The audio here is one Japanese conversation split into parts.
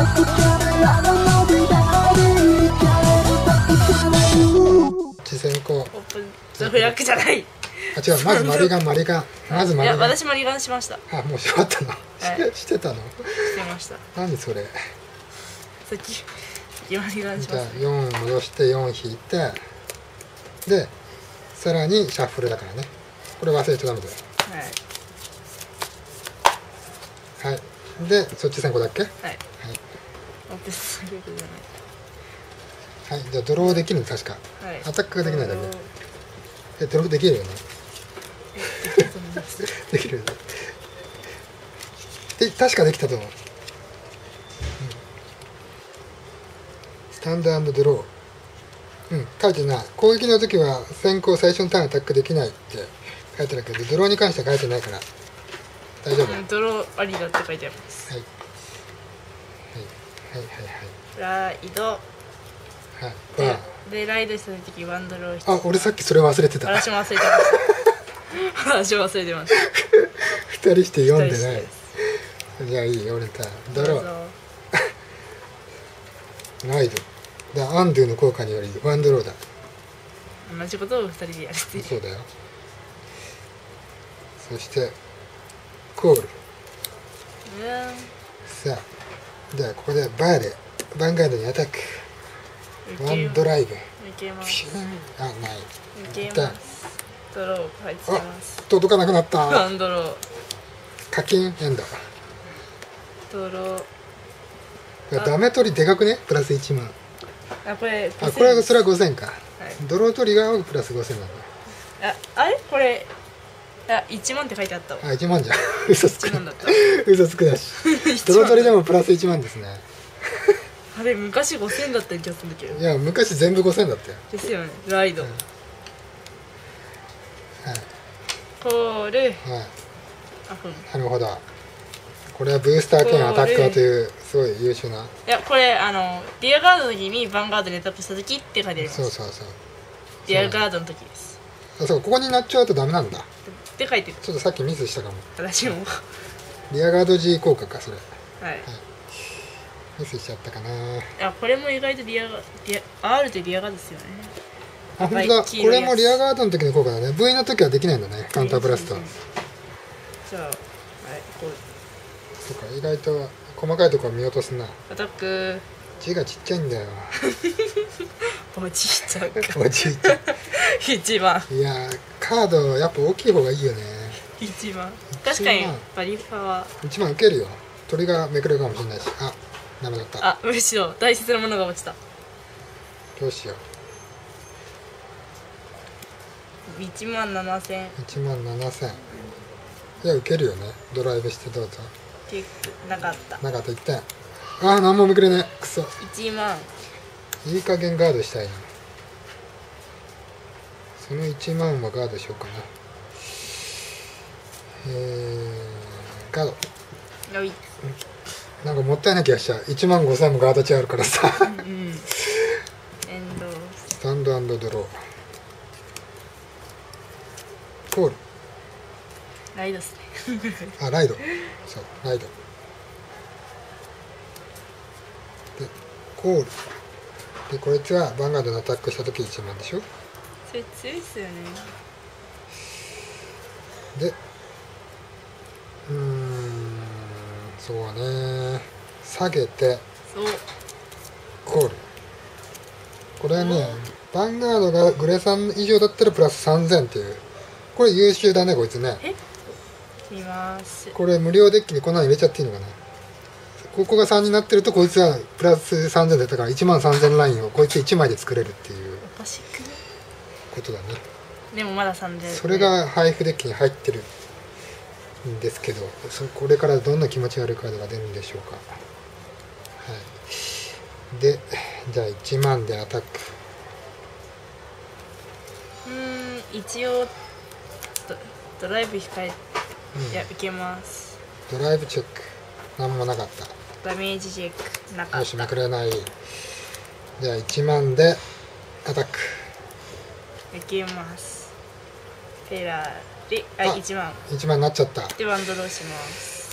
先行。 オープンザフラッグじゃない。 あ、違う、まずマリガン。まずマリガン。 いや、私マリガンしました。 あ、もうしまったの。してたの。 してました。 何それ。 さっきマリガンしました。 じゃあ4戻して4引いて、でさらにシャッフルだからね。これ忘れちゃダメだよ。はい。でそっち先行だっけ。はい。はい。はい、じゃあドローできるの確か。はい。アタックができないだけ。ドローできるよね。できるよね。確かできたと思う。スタンド&ドロー。書いてない。攻撃の時は先行最初のターンアタックできないって書いてあるけど、ドローに関しては書いてないから大丈夫。 ドローありだって書いてあります。はいライド。はい。でライドした時ワンドロー。 あ、俺さっきそれ忘れてた。 私も忘れてました。私も忘れてました。 2人して読んでない。じゃあいいよ、俺たドロー。ライドだ、アンドゥの効果によりワンドローだ。 同じことを2人でやるっていう。 そうだよ。そしてコール。さあ、ではここでバーでヴァンガードにアタック。ワンドライブ。いけます。 あ、ない。 いけます。ドロー入ってます。 届かなくなった。 ワンドロー。課金エンド。 ドロー。 ダメ取りでかくね、プラス1万。 これそれは5000か。ドロー取りがプラス5000なんだ。あれこれ1万って書いてあったわ。 あ、1万じゃん。嘘つく。嘘つくだし。ドロー取りでもプラス1万ですね。 あれ昔5000だった気がするんだけど。 いや、昔全部5000だったよ。 ですよね。ライド。コール。はい。 なるほど。これはブースター兼アタッカーというすごい優秀な。いや、これディアガードの時にヴァンガードにアタックした時って書いてあります。 そう。 ディアガードの時です。 あ、そう、ここになっちゃうとダメなんだって書いてる。 ちょっとさっきミスしたかも。 私もディアガード G 効果か、それ。 はい。 ミスしちゃったかな。 いや、これも意外とR ってディアガードですよね。 あ、本当だ。これもリアガードの時の効果だね。V の時はできないんだね、カウンターブラスト。 じゃあ、はい、こう。 そうか、意外と細かいところ見落とすな。 アタック。 字がちっちゃいんだよ。 おじいちゃんか。 おじいちゃん。 一番。 いや、カードやっぱ大きい方がいいよね。 一番。確かにバリファは。 一番受けるよ。鳥がめくれるかもしれないし。あ、ダメだった。 あ、むしろ大切なものが落ちた。 どうしよう。17000。 17000。いや、受けるよね。ドライブしてどうぞ。 なかった。 1点。ああ、何もめくれねえ。くそ。 1万。 いい加減ガードしたいな。その1万はガードしようかな。ガード。なんかもったいない気がしちゃう。1万5000もガード値あるからさ。エンド。スタンド&ドロー。コール。 ライドっすね。 あ、ライド。そう、ライド。で、コール。で、こいつはヴァンガードのアタックした時1万でしょ。 それ強いっすよね。 で、そうね。下げて、コール。これはね、ヴァンガードがグレ3以上だったらプラス3000っていう。これ優秀だね、こいつね。 見ます。これ無料デッキにこんなの入れちゃっていいのかな。ここが3になってるとこいつはプラス3000だったから13000ラインをこいつ1枚で作れるっていうことだね。 でもまだ3000。 それが配布デッキに入ってるんですけど、これからどんな気持ち悪いカードが出るんでしょうか。はい。で、じゃあ1万でアタック。 一応ドライブ控え。いや、いけます。 ドライブチェック。何もなかった。 ダメージチェックなかった。 よし、めくれない。じゃあ1万でアタック。 いけます。フェラーリ。1万。 1万になっちゃった。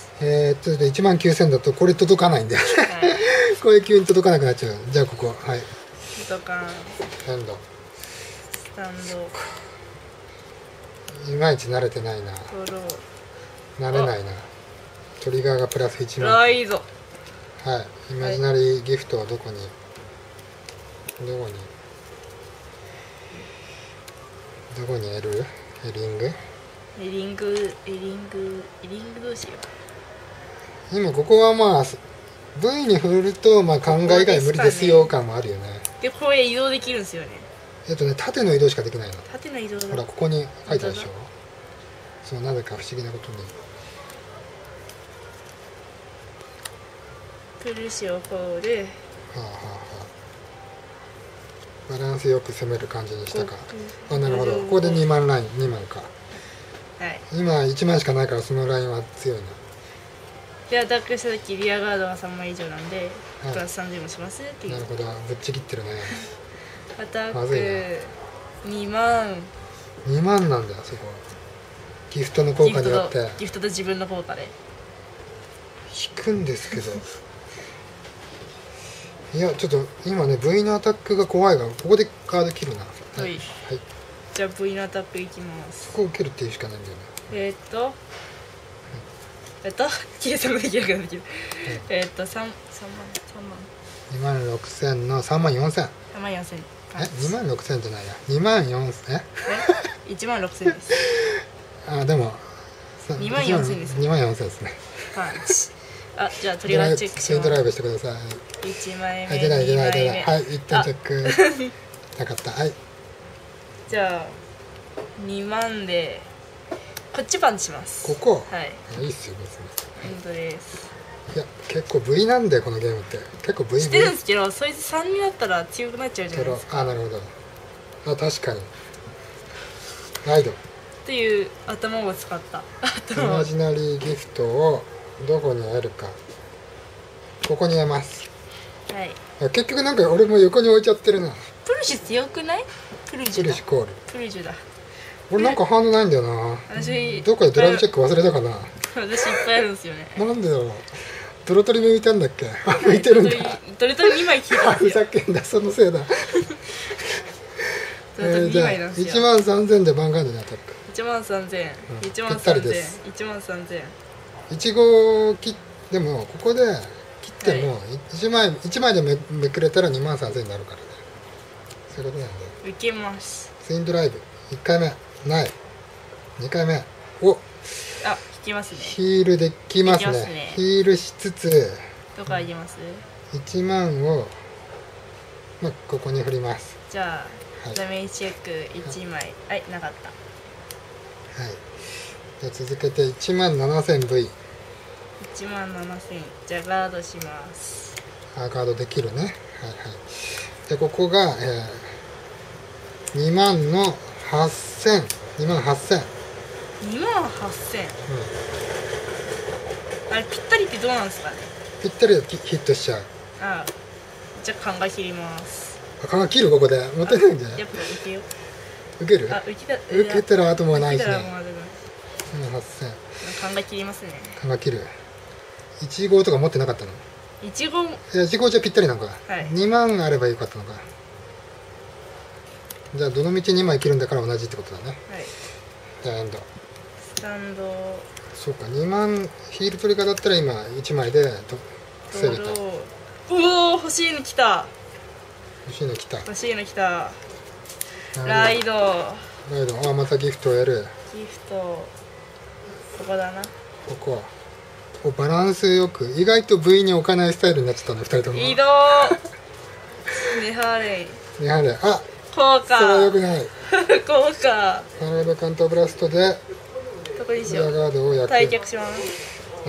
でワンドローします。 1万9000だとこれ届かないんだよね。はい声急に届かなくなっちゃう。じゃあここ、はい、 ドカン、 エンド。 スタンド、 いまいち慣れてないな。 ドロ慣れないな。トリガーがプラス1 ー、 万。 ライド。 はい、イマジナリーギフトはどこに、どこにエリングエリングどうしよう。 今ここはまあ V に振るとまあ考え以外無理ですよ感もあるよね。 で、これ移動できるんですよね。 縦の移動しかできないの。 縦の移動だ。 ほらここに書いてあるでしょ。そう、なぜか不思議なことにクルシオコール、 はあはあはあ、バランスよく攻める感じにしたか。あ、なるほど。ここで2万ライン、2万か。 はい。 今1万しかないからそのラインは強いな。 で、アタックした時リアガードが3枚以上なんで、 はい、 プラス30もしますっていう。 なるほど、ぶっちぎってるね。 アタッまずいな。 ク2万。 2万なんだよ、そこは。ギフトの効果によってギフトと自分の効果で引くんですけどいや、ちょっと今ね V のアタックが怖いが、ここでカード切るな。はい、はい、 じゃあ V のアタックいきます。 ここを切るっていうしかないんだよね。 計算もできなくなってきる。3万 2万6000の3万4000。 3万4000。 2万6000じゃないや、2万4000。 1万6000です。 あ、でも 2万4000です。 2万4000ですね。 パンチ。あ、じゃあトリガーチェックします。 ドライブしてください。 1枚目、 はい、出ない 2枚目。 はい、1点チェックなかった。はい、 じゃあ2万でこっちパンチします。 ここ、 はい、 いいっすよ別に。 本当です。 いや、結構 V なんでこのゲームって結構 V してるんですけど、そいつ3になったら強くなっちゃうじゃないですか。 あ、なるほど。あ、確かにライドっていう頭を使った。 イマジナリーギフトをどこに得るか。ここに得ます。 はい。 結局なんか俺も横に置いちゃってるな。 プルシュ強くない？プルジュだ。 コール。 プルジュだ。 俺なんか反応ないんだよな。 私どこでドライブチェック忘れたかな。 私いっぱいあるんですよね。 なんでだろう。ドロトリも浮いたんだっけ？浮いてるんだ。 ドロトリ2枚引いたんですよ。 ふざけんな、そのせいだ。 ドロトリ2枚なんですよ。 1万3000でヴァンガードにアタック。 1万3000、1万ぴったりです。 3000、1万3000。 1号切ってもここで切っても1枚でめくれたら2万3000になるからね。そういうことなんで。 受けます。 ツインドライブ1回目ない。2回目お、 あ、引きますね。 ヒールできますね。ヒールしつつどこあげます ？1万を、まあ、ここに振ります。 じゃあ、ダメージチェック1枚。はい、なかった。 はい。じゃあ続けて1万 7000V。 1万7000。じゃあガードします。 ガードできるね。はいはい。でここが、2万の8000。2万8000。 2万8000。あれぴったりってどうなんですかね？ ぴったりでヒットしちゃう。 ああ、じゃあ考え切ります。 考え切るここで持ってないんじゃない？ やっぱ受けよう。 受ける？ あ、受けたらあともないしね。 2万 8000。 考え切りますね。 考え切る。1号とか持ってなかったの ？1号。いや、1号じゃぴったりなんか。 はい、 2万あればよかったのか。じゃあどの道2枚切るんだから同じってことだね。 はい。 じゃあエンド。 スタンド。 そうか、2万ヒールトリガーだったら今1枚で防げた。 うおー、欲しいの来た。 欲しいの来た。 欲しいの来た。ライド。 あ、またギフトをやる。 ギフト。ここだな。 ここバランスよく、意外と V に置かないスタイルになっちゃったんだ、2人とも。 移動。ネハレイ。 ネハレイ。あ、 効果。 それはよくない。 効果。 なるほど、カンターブラストでどこにしよう。 ガードをやって退却します。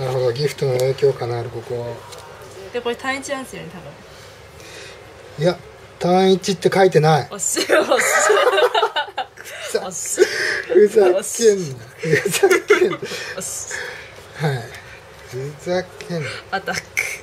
なるほど、ギフトの影響かなるここ。 で、これ単一なんですよね、多分。 いや、単一って書いてない。 おっしゃ、おっしゃ。おっしゃ。 ふざけんな。ふざけんな。 おっしはい。ふざけんな。 アタック。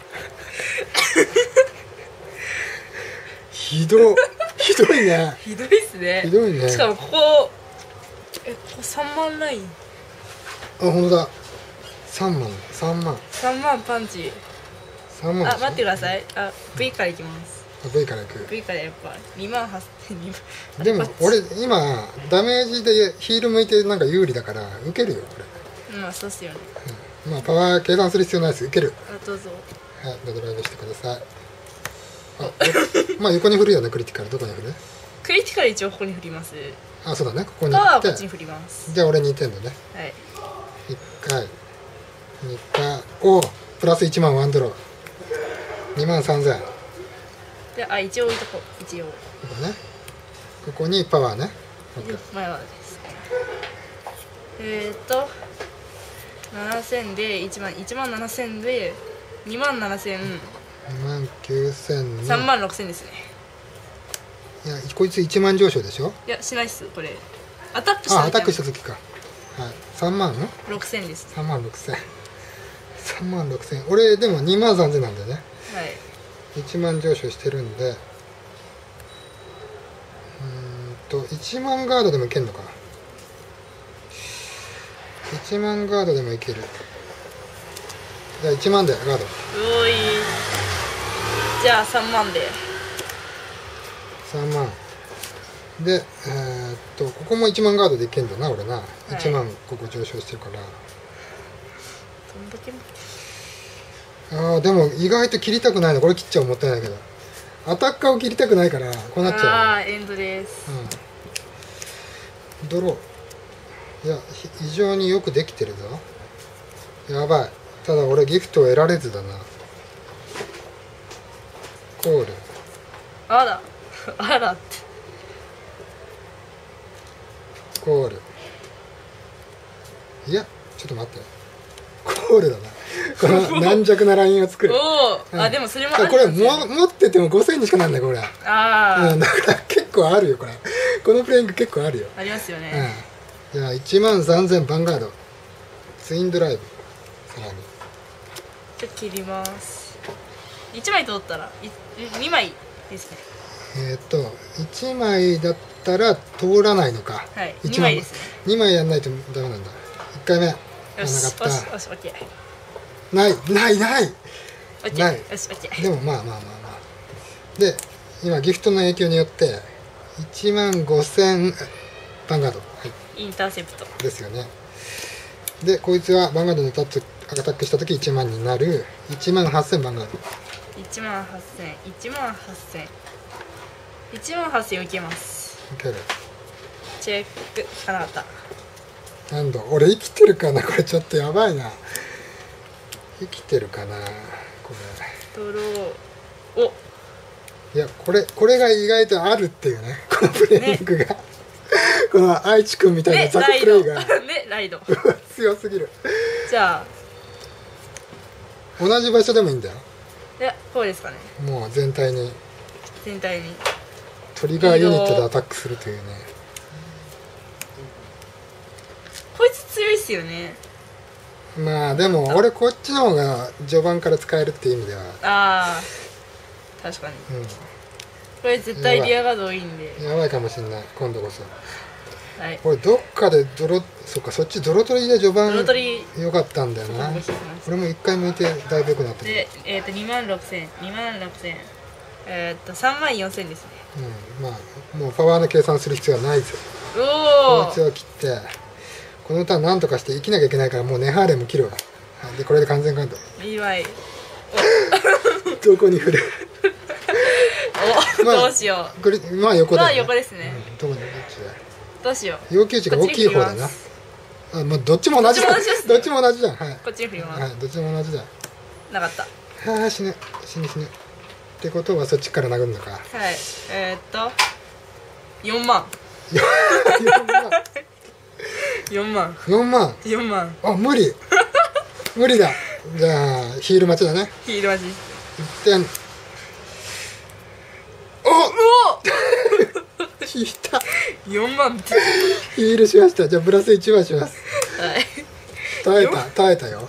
ひどいね。 ひどいっすね。 ひどいね。 しかもここ、ここ3万ライン。 あ、ほんとだ。3万。 3万パンチ。 3万でしょ。 待ってください。V からいきます。 V からいく。 V からやっぱ2万8000。 でも俺今ダメージでヒール向いてなんか有利だから受けるよこれ。 まあそうっすよね。 まあパワー計算する必要ないです。受ける。 どうぞ。 はい、ドライブしてください。まあ横に振るよね。クリティカルどこに振る？ クリティカル一応ここに振ります。 そうだね、ここにパワー振って。 はこっちに振ります。 じゃあ俺2点だね。 はい。 1回2回おプラス1万ワンドロー2万3000。 で一応置いとこう。一応ここね、ここにパワーね。 前はです。7000で1万7000で2万7000、 2万9000の 3万6000ですね。 いやこいつ1万上昇でしょ。 いやしないっす。これアタックした時アタックした時か。はい、3万 6000です。 3万6000。3万6000。俺でも2万3000なんだよね。 はい。 1万上昇してるんで1万ガードでもいけんのか。1万ガードでもいける。じゃあ1万でガード。 おい。じゃあ3万で。 3万でここも1万ガードでいけんだな俺な、はい、1万ここ上昇してるから。でも意外と切りたくないの。これ切っちゃうもったいないけどアタッカーを切りたくないからこうなっちゃう。 エンドです。 ドロー。いや非常によくできてるぞ。やばい。ただ俺ギフトを得られずだな。コール。 あらってコール。いやちょっと待って、コールだな。この軟弱なラインを作る。 でもそれもある。 これ持ってても5000にしかなんないこれ。だから結構あるよこれ。このプレイング結構あるよ。 ありますよね。 じゃあ1万3000ヴァンガードツインドライブ。さらにちょっと切ります。1枚取ったら2枚ですね。 1枚だったら通らないのか。 はい、2枚ですね。 2枚やんないとダメなんだ。1回目。よし、 よし、オッケー。 ない。 オッケー。よし、オッケー。 でもまあ。で、今ギフトの影響によって1万5000ヴァンガード。はい。 インターセプト。 ですよね。で、こいつはヴァンガードのアタックしたとき1万になる。1万8000ヴァンガード。 1万8000いけます。 いける。 チェック引かなかった。 なんだ俺生きてるかな。これちょっとやばいな。生きてるかなこれ。ドロー。 いやこれが意外とあるっていうね。このプレイングが、ね、この愛知くんみたいなザクプレイがライド強すぎる。 じゃあ同じ場所でもいいんだよ。 いやこうですかね。 もう全体にトリガーユニットでアタックするというね。 こいつ強いっすよね。 まあでも俺こっちの方が序盤から使えるっていう意味では確かに、これ絶対リアガード多いんでやばいかもしれない今度こそ。 はい、 これどっかでそっちドロトリで序盤良かったんだよな。これも1回向いてだいぶ良くなってる。 で2万6000 3万4000ですね。 まあもうパワーの計算する必要はないですよ。こいつを切ってこの歌なんとかして生きなきゃいけないからもうネハーレム切るわ。でこれで完全カウント。 いいわい。 どこに振るどうしよう。まあ横だよね。 横ですね。 どこにどっちだ。 どうしよう。 要求値が大きい方だな。まあどっちも同じだ。どっちも同じじゃん。はい。 こっちに振ります。 はい、どっちも同じだ。 なかった。 死ぬってことはそっちから殴るのか。 はい。4万。4万。 無理だ。じゃあヒール待ちだね。 ヒール待ち。 1点。引いた。 4万ってヒールしました。じゃあプラス1はします。 はい。 耐えたよ。はい。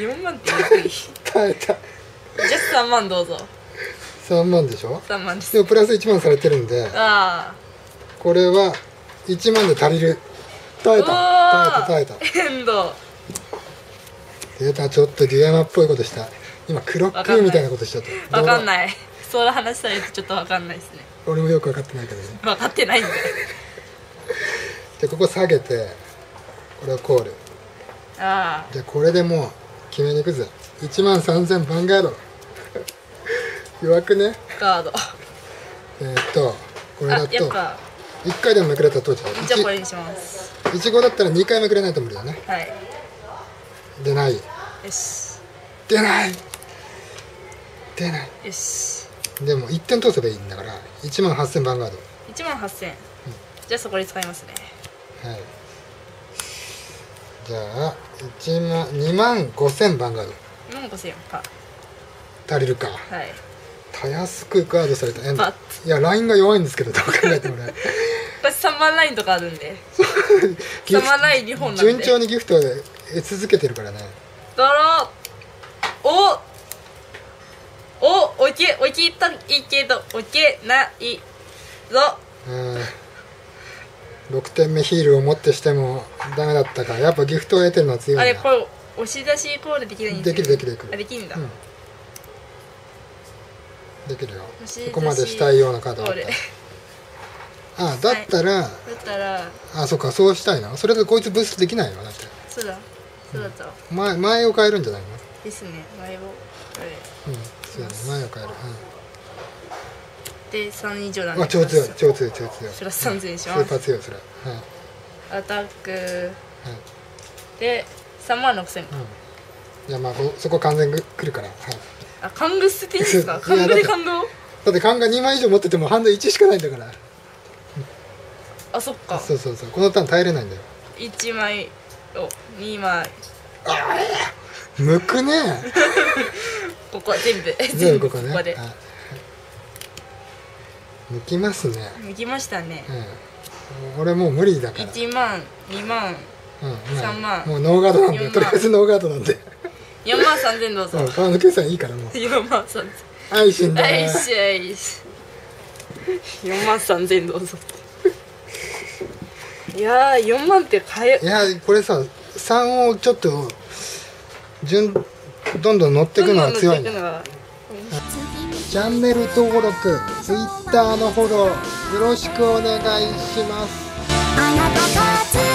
4万ってゆっくり耐えた。 じゃあ3万どうぞ。 3万でしょ。 3万です。 でもプラス1万されてるんで、これは1万で足りる。耐えた。 エンド出た。ちょっとデュエマっぽいことした。 今クロックみたいなことしちゃった。 わかんない。その話されてちょっとわかんないですね。 俺もよく分かってないけどね。 分かってないんだよ。 じゃあここ下げてこれをコール。 ああ。 じゃあこれでもう決めに行くぜ。13000ヴァンガード。弱くね。 ガード。 これだとやっぱ 1回でもめくれたら当時だ。 じゃあこれにします。 1号だったら2回めくれないと無理だね。 はい。 出ない。 よし。 出ない。出ない。 よし。 でも1点通せばいいんだから18000ヴァンガード。 18000。じゃあそこで使いますね。 はい。じゃあ25000ヴァンガード。 25000か。 足りるか。 はい。 たやすくガードされたエンド。 バッいやラインが弱いんですけどどう考えてもね。 私3番ラインとかあるんで。3番ライン2本なんで。 順調にギフトで得続けてるからね。 だろおいけたいけどおけないぞ。 6点目ヒールをもってしてもダメだったか。やっぱギフトを得てるのは強いんだ。 あれこれ押し出しコールできないんですよ。 できるあ、できるんだ。 できるよ。 押し出しそこまでしたいようなカードだっコール。 たら。だったらそっか、そうしたいな。それでこいつブーストできないよ。だってそうだったわ。 前を変えるんじゃないの。 ですね。前をそうだね、前を変える。 で3以上なんで。 超強い。 プラス3000します。 スーパー強いそれ。 アタックで36000。 じゃあそこ完全に来るから。 あ、勘具捨てていいですか。勘具で感動。 だって勘が2枚以上持っててもハンド1しかないんだから。 あ、そっか。 そうこのターン耐えれないんだよ。 1枚を2枚。 むくね。 ここは全部ここね。 ここで抜きますね。 抜きましたね。 俺もう無理だから。 1万2万3万。 もうノーガードなんで、とりあえずノーガードなんで。 43000どうぞ。 川の計算いいからもう。 43000。 愛心だ。 愛し43000どうぞ。いやー4万って買え。 いやこれさ3をちょっとどんどん乗っていくのが強いんだ。チャンネル登録、Twitter のフォローよろしくお願いします。 あなたたち